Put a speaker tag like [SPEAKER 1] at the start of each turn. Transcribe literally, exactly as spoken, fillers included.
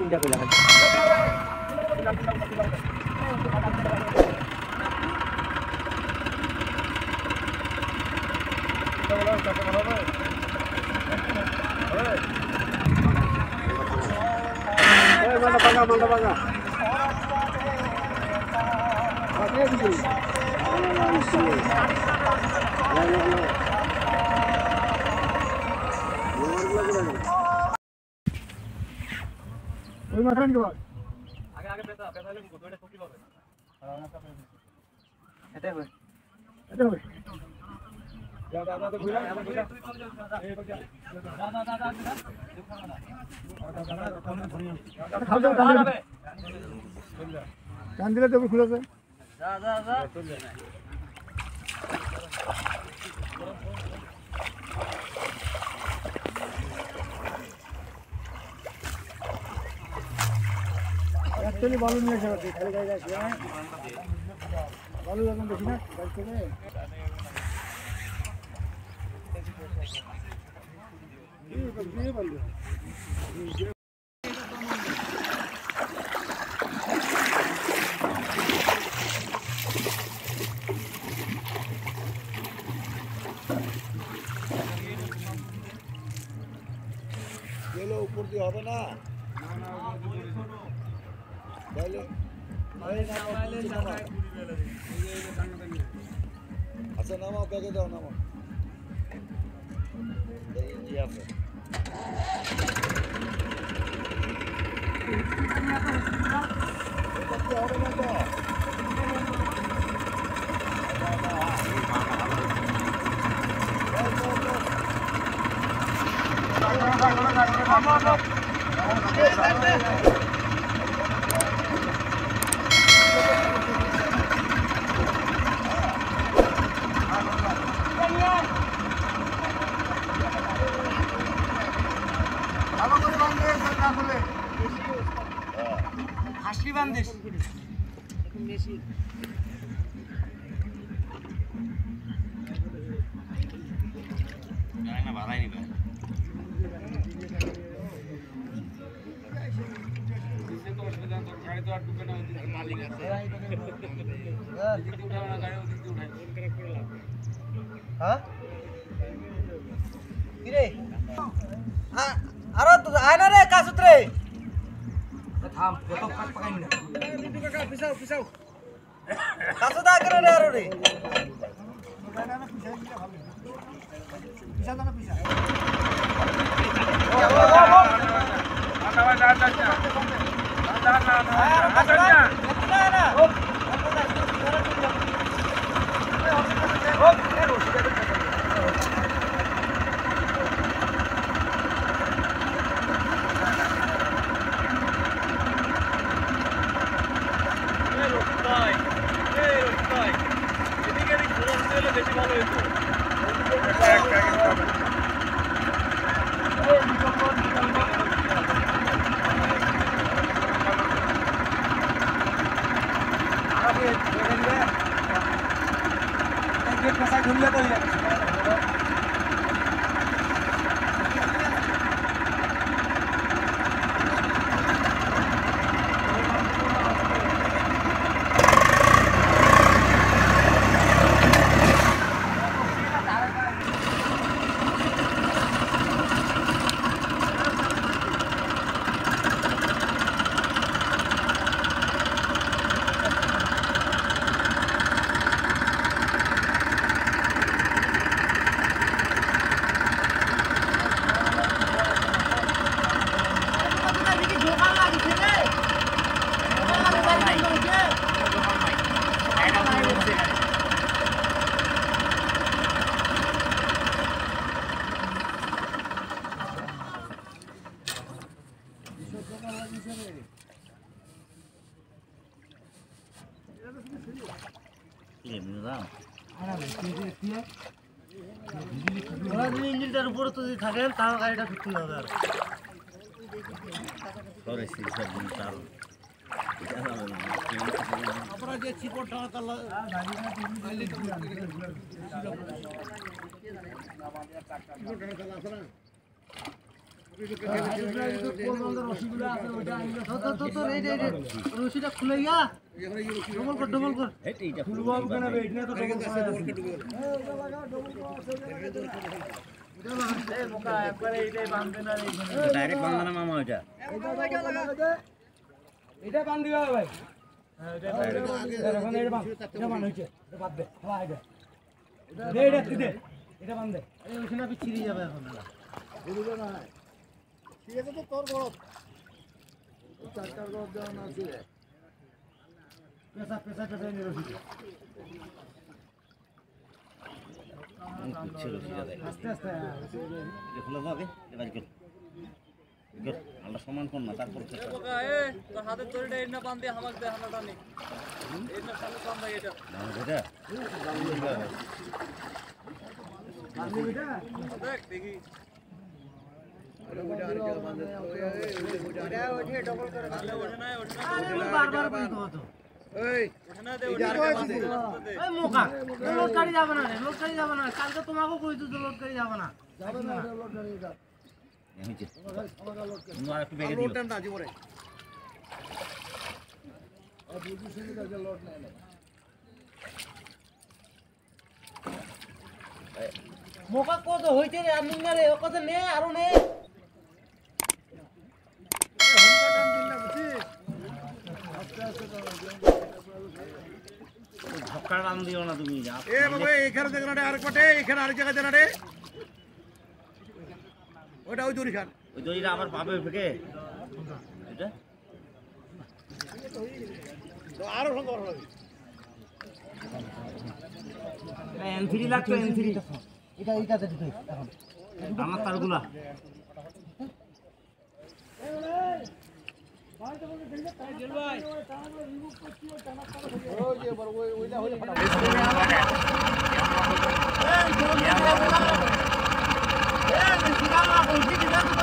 [SPEAKER 1] তিনটা করে লাগাই mana bangga mana bangga pakai gitu ওই মাথান কি বল আগে আগে পেটা পেটা হলে গোটটা শক্তি পাবে হ্যাঁ না পাবে এটা হবে এটা হবে যা দাদা তো ঘুরা এই বাজা দাদা দাদা দাদা খাও যাও দাদা কান দিলে তো খুলে যায় যা যা যা एक्चुअली बालू नहीं लगा था खाली गाय गाय है बालू लगन देखी ना गाय के ये बस ये बालू ये लो ऊपर दिया होगा ना पहले पहले पहले जाना अच्छा नामा पैके दो नामा ये आप হাসলি বান্দিস বেশি গায় না বাড়াই নিবা দিতে তো অসুবিধা তো গাড়ি তো আর ঢুকে না মালিক আছে দিতে উঠাও না গাড়ি দিতে উঠাই ফোন করে করলাম হ্যাঁ কি রে আরে তো আয় না রে কাসুত্রে থাম যত কাট পাকাই না বিটু কাকা পিছাও পিছাও কাসু দা করে রে আরে না না পিছাই দিলে ভালো পিছা দাও না পিছা আটা ভাই দাঁড়া দাঁড়া দাঁড়া না না দাঁড়া না না হপ হপ घूमने तो ইঞ্জিনটার উপরে তো যদি থাকেন তাও গাড়িটা ফিরতে হবে আর আপনারা যে চিপড়টা রশিটা খুলে গিয়া ডবল কর ডবল কর খুলবো কেন বেট না তো ডবল কর এই মোকা একবারে এইটাই বাঁধবে না
[SPEAKER 2] ডাইরেক্ট বাঁধা না মামা ওটা
[SPEAKER 1] এটা বাঁধ দিবা ভাই হ্যাঁ এটা এখন এটা বাঁধ এটা বাঁধ হইছে এটা বাদ দে হ্যাঁ এটা দে এটা দে এটা বাঁধ দে এই ওখানে পিছিয়ে যাবে এখন বুঝলো না ঠিক আছে তো তোর বড় চারটার গড় দেওয়া না আছে পেশা পেশা পেশা নিয়ে রসি আস্তে আস্তে
[SPEAKER 2] খোলা যাবে এবার কর আল্লাহ সমান কর না তারপর
[SPEAKER 1] তোর হাতের দড়িটা এর না বাঁধ দিয়ে আমাকে দে হানাটা নে এর না সামনে বাঁধ দে এটা
[SPEAKER 2] এটা
[SPEAKER 1] বাঁধ দে বেটা দেখ দেখি বারবার লোড গাড়ি যাবে না লোড গাড়ি যাবে না কালকে তোমাকে কইতো তো লোড গাড়ি যাবে না যাবে না লোড গাড়ি যা
[SPEAKER 2] আর একটু বেগে দিও মোকা কত হইছে রে আমি না রে ও কত নে আরো নে ধক্কা টান দিও না তুমি যা এ বাবা এখানে দেখনা রে আরেক পাটে এখানে আরেক জায়গা দেনা রে ওটা ওই দড়ি খান ওই দড়িটা আবার পাবে ফেকে এটা তো আরো সংকর হবে এন থ্রি লাগতো এন থ্রি
[SPEAKER 1] এটা এইটাতে দিতে এখন
[SPEAKER 2] আমার তারগুলা
[SPEAKER 1] ভাই